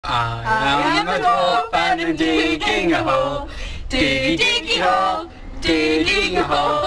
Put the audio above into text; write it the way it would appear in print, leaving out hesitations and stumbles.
I am a dwarf and I'm digging a hole, digging a hole.